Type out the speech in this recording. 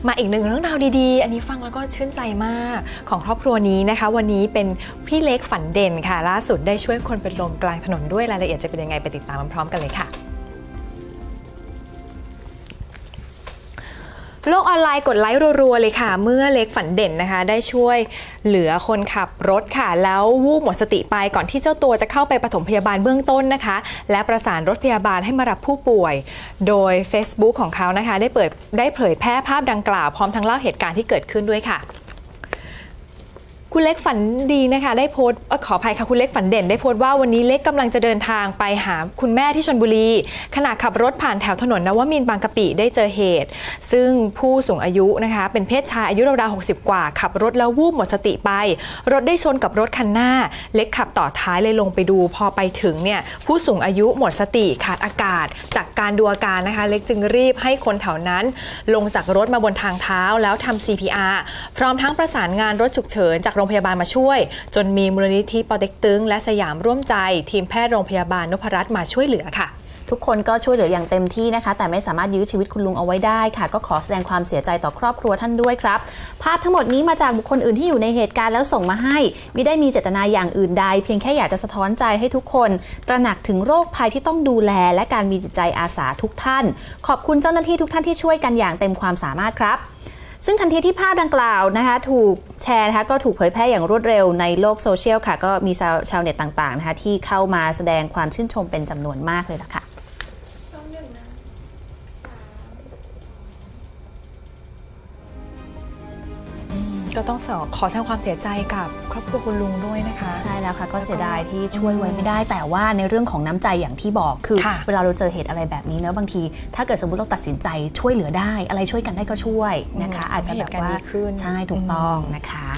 มาอีกหนึ่งเรื่องราวดีๆอันนี้ฟังแล้วก็ชื่นใจมากของครอบครัวนี้นะคะวันนี้เป็นพี่เล็กฝันเด่นค่ะล่าสุดได้ช่วยคนเป็นลมกลางถนนด้วยรายละเอียดจะเป็นยังไงไปติดตามพร้อมๆกันเลยค่ะโลกออนไลน์กดไลค์รัวๆเลยค่ะเมื่อเล็กฝันเด่นนะคะได้ช่วยเหลือคนขับรถค่ะแล้ววูบหมดสติไปก่อนที่เจ้าตัวจะเข้าไปปฐมพยาบาลเบื้องต้นนะคะและประสานรถพยาบาลให้มารับผู้ป่วยโดย Facebook ของเขานะคะได้เผยแพร่ภาพดังกล่าวพร้อมทั้งเล่าเหตุการณ์ที่เกิดขึ้นด้วยค่ะคุณเล็กฝันดีนะคะได้โพสต์ขออภัยค่ะคุณเล็กฝันเด่นได้โพสต์ว่าวันนี้เล็กกำลังจะเดินทางไปหาคุณแม่ที่ชลบุรีขณะขับรถผ่านแถวถนนนวมินทร์บางกะปิได้เจอเหตุซึ่งผู้สูงอายุนะคะเป็นเพศชายอายุราวๆ60กว่าขับรถแล้ววูบหมดสติไปรถได้ชนกับรถคันหน้าเล็กขับต่อท้ายเลยลงไปดูพอไปถึงเนี่ยผู้สูงอายุหมดสติขาดอากาศจากการดูอาการนะคะเล็กจึงรีบให้คนแถวนั้นลงจากรถมาบนทางเท้าแล้วทำ CPR พร้อมทั้งประสานงานรถฉุกเฉินจากโรงพยาบาลมาช่วยจนมีมูลนิธิปอเต็กตึงและสยามร่วมใจทีมแพทย์โรงพยาบาลนพรัตน์มาช่วยเหลือค่ะทุกคนก็ช่วยเหลืออย่างเต็มที่นะคะแต่ไม่สามารถยื้อชีวิตคุณลุงเอาไว้ได้ค่ะก็ขอแสดงความเสียใจต่อครอบครัวท่านด้วยครับภาพทั้งหมดนี้มาจากบุคคลอื่นที่อยู่ในเหตุการณ์แล้วส่งมาให้ไม่ได้มีเจตนาอย่างอื่นใดเพียงแค่อยากจะสะท้อนใจให้ทุกคนตระหนักถึงโรคภัยที่ต้องดูแลและการมีจิตใจอาสาทุกท่านขอบคุณเจ้าหน้าที่ทุกท่านที่ช่วยกันอย่างเต็มความสามารถครับซึ่งทันทีที่ภาพดังกล่าวนะคะถูกแชร์นะคะก็ถูกเผยแพร่อย่างรวดเร็วในโลกโซเชียลค่ะก็มีชาวเน็ตต่างๆนะคะที่เข้ามาแสดงความชื่นชมเป็นจำนวนมากเลยล่ะค่ะก็ต้องขอแสดงความเสียใจกับครอบครัวคุณลุงด้วยนะคะใช่แล้วค่ะก็เสียดายที่ช่วยไว้ไม่ได้แต่ว่าในเรื่องของน้ำใจอย่างที่บอกคือเวลาเราเจอเหตุอะไรแบบนี้เนอะบางทีถ้าเกิดสมมติเราตัดสินใจช่วยเหลือได้อะไรช่วยกันได้ก็ช่วยนะคะอาจจะแบบว่าใช่ถูกต้องนะคะ